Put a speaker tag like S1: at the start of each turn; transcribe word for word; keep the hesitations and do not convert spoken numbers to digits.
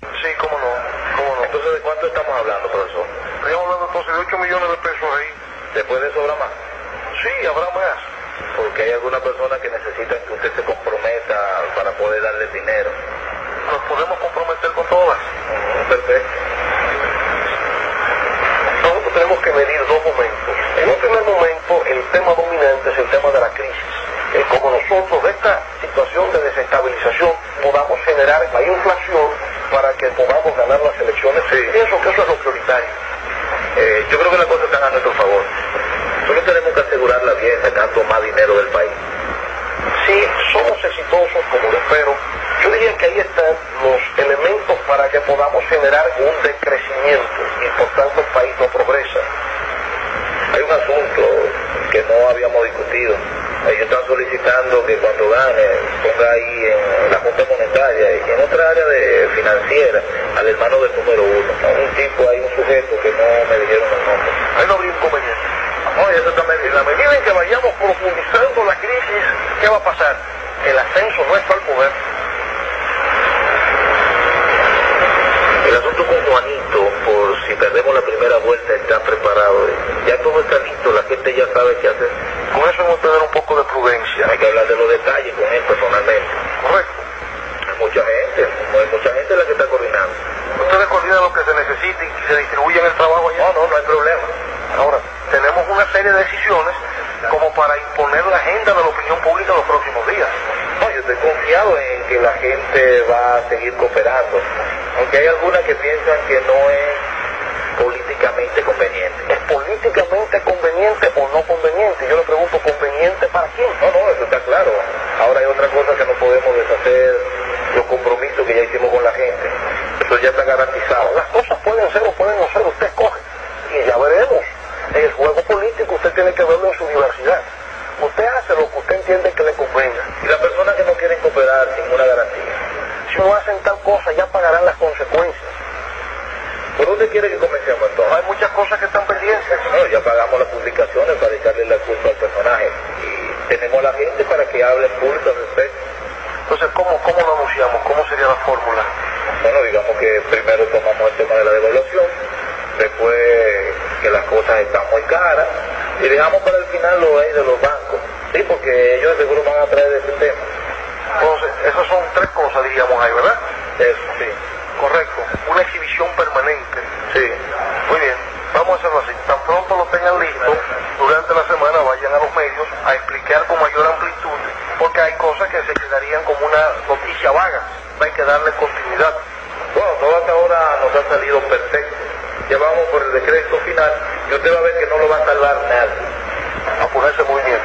S1: Sí, cómo no, cómo no.
S2: Entonces, ¿de cuánto estamos hablando, profesor?
S1: Estamos hablando entonces de ocho millones de pesos ahí.
S2: ¿Después de sobra más?
S1: Sí, habrá más.
S2: Porque hay algunas personas que necesitan que usted se comprometa para poder darle dinero.
S1: Nos podemos comprometer con todas.
S2: Mm, perfecto.
S1: Nosotros tenemos que medir dos momentos. En un primer momento, el tema dominante es el tema de la crisis. El cómo nosotros de esta situación de desestabilización podamos generar la inflación para que podamos ganar las elecciones.
S2: Sí.
S1: Pienso que eso es lo prioritario.
S2: Eh, yo creo que las cosas están a nuestro favor. Solo tenemos que asegurarla bien, sacando más dinero del país.
S1: Si somos exitosos, como lo espero, yo diría que ahí están los elementos para que podamos generar un decrecimiento y por tanto el país no progresa.
S2: Hay un asunto que no habíamos discutido. Ellos están solicitando que cuando gane ponga ahí en la Junta Monetaria y en otra área de financiera al hermano del número uno. Un tipo, hay un sujeto que no me dijeron el nombre.
S1: Ahí no habría inconveniente.
S2: No, y eso también,
S1: En la medida en que vayamos profundizando la crisis, ¿qué va a pasar? El ascenso nuestro al poder.
S2: el asunto con Juanito, por si perdemos la primera vuelta, está preparado. Ya todo está listo, la gente ya sabe qué hacer.
S1: Con eso hemos de tener un poco de prudencia.
S2: Hay que hablar de los detalles con él personalmente.
S1: Correcto.
S2: Hay mucha gente, hay mucha gente la que está coordinando.
S1: Ustedes coordinan lo que se necesite y se distribuyen el trabajo allá.
S2: No, no, no hay problema.
S1: Ahora, tenemos una serie de decisiones como para imponer la agenda de la opinión pública en los próximos días.
S2: No, yo estoy confiado en que la gente va a seguir cooperando, aunque hay algunas que piensan que no es políticamente conveniente.
S1: ¿Es políticamente conveniente o no conveniente? Yo le pregunto, ¿conveniente para quién?
S2: No, no, eso está claro. Ahora hay otra cosa que no podemos deshacer, los compromisos que ya hicimos con la gente. Eso ya está garantizado.
S1: Las cosas pueden ser o pueden no ser, usted escoge. Y ya veremos. En el juego político usted tiene que verlo en su universidad. Usted hace lo que usted entiende que le convenga.
S2: Y las personas que no quieren cooperar sin una garantía,
S1: Si no hacen tal cosa, ya pagarán las consecuencias.
S2: ¿por dónde quiere que comencemos entonces?
S1: Hay muchas cosas que están pendientes.
S2: No, ya pagamos las publicaciones para echarle la culpa al personaje. Y tenemos a la gente para que hable en público al respecto.
S1: Entonces, ¿cómo, cómo lo anunciamos? ¿Cómo sería la fórmula?
S2: Bueno, digamos que primero tomamos el tema de la devaluación, después que las cosas están muy caras, y dejamos para el final lo ahí de los bancos. Sí, porque ellos de seguro van a traer ese tema.
S1: Entonces, esas son tres cosas, diríamos ahí, ¿verdad?
S2: Eso, sí.
S1: Correcto. Una exhibición permanente.
S2: Sí.
S1: Muy bien. Vamos a hacerlo así. Tan pronto lo tengan listo, durante la semana vayan a los medios a explicar con mayor amplitud, porque hay cosas que se quedarían como una noticia vaga. Hay que darle continuidad.
S2: Bueno, todo hasta ahora nos ha salido perfecto. Ya vamos por el decreto final y usted va a ver que no lo va a salvar nada.
S1: A ponerse muy bien.